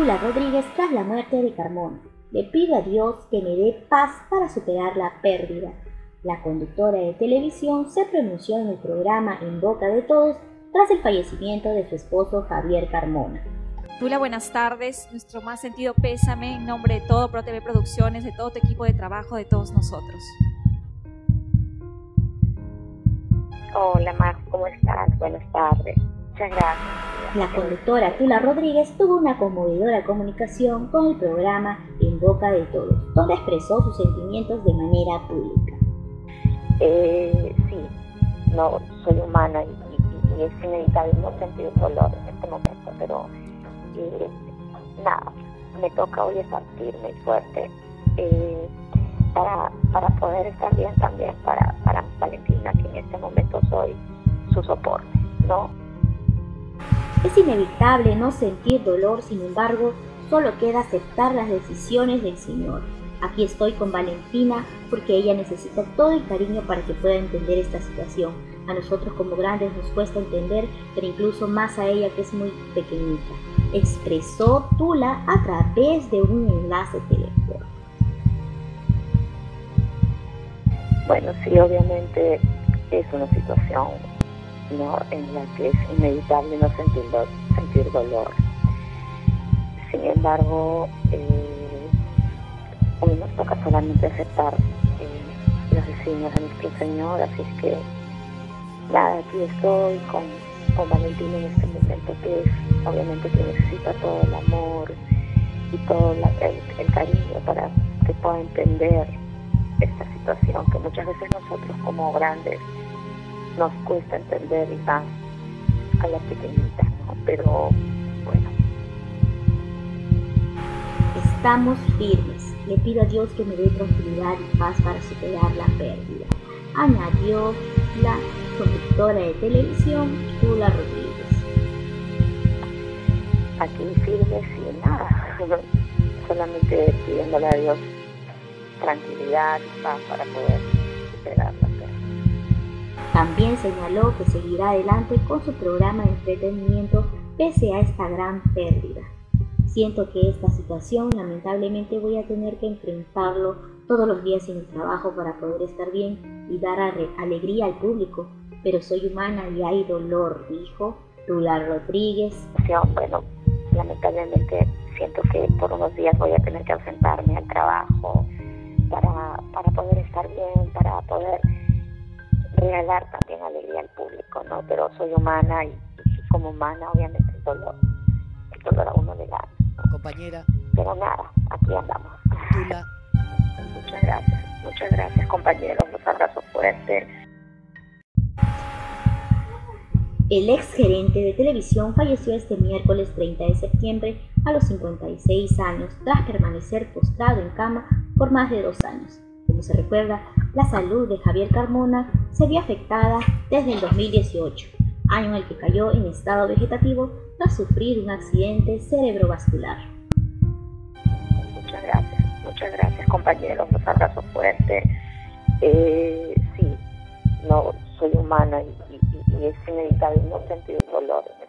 Tula Rodríguez tras la muerte de Carmona. Le pido a Dios que me dé paz para superar la pérdida. La conductora de televisión se pronunció en el programa En Boca de Todos tras el fallecimiento de su esposo Javier Carmona. Tula, buenas tardes. Nuestro más sentido pésame en nombre de todo ProTV Producciones, de todo tu equipo de trabajo, de todos nosotros. Hola, Max, ¿cómo estás? Buenas tardes. Muchas gracias. La conductora Tula Rodríguez tuvo una conmovedora comunicación con el programa En Boca de Todos, donde expresó sus sentimientos de manera pública. Sí, no soy humana y es inevitable no sentir dolor en este momento, pero nada, me toca hoy partirme fuerte para poder estar bien también para Valentina, que en este momento soy su soporte, ¿no? Es inevitable no sentir dolor, sin embargo, solo queda aceptar las decisiones del Señor. Aquí estoy con Valentina porque ella necesita todo el cariño para que pueda entender esta situación. A nosotros como grandes nos cuesta entender, pero incluso más a ella que es muy pequeñita. Expresó Tula a través de un enlace telefónico. Bueno, sí, obviamente es una situación, ¿no?, en la que es inevitable no sentir dolor. Sin embargo, hoy nos toca solamente aceptar los designios de nuestro Señor, así es que nada, aquí estoy con Valentina en este momento, que es obviamente que necesita todo el amor y todo el cariño para que pueda entender esta situación que muchas veces nosotros como grandes nos cuesta entender y más a las pequeñitas, ¿no? Pero bueno. Estamos firmes. Le pido a Dios que me dé tranquilidad y paz para superar la pérdida. Añadió la conductora de televisión, Tula Rodríguez. Aquí firmes y nada, solamente pidiéndole a Dios tranquilidad y paz para poder superar la pérdida. También señaló que seguirá adelante con su programa de entretenimiento pese a esta gran pérdida. Siento que esta situación lamentablemente voy a tener que enfrentarlo todos los días en el trabajo para poder estar bien y dar alegría al público, pero soy humana y hay dolor, dijo Tula Rodríguez. Bueno, lamentablemente siento que por unos días voy a tener que ausentarme al trabajo para poder estar bien, para poder regalar también alegría al público, ¿no? Pero soy humana y como humana obviamente el dolor a uno le gana, ¿no? Compañera. Pero nada, aquí andamos. Tula. Muchas gracias compañeros, los abrazos fuertes. El ex gerente de televisión falleció este miércoles 30 de septiembre a los 56 años tras permanecer postrado en cama por más de 2 años. Como se recuerda, la salud de Javier Carmona se vio afectada desde el 2018, año en el que cayó en estado vegetativo tras sufrir un accidente cerebrovascular. Muchas gracias compañeros, los abrazos fuertes. Sí, no soy humana y es inevitable no sentir dolor.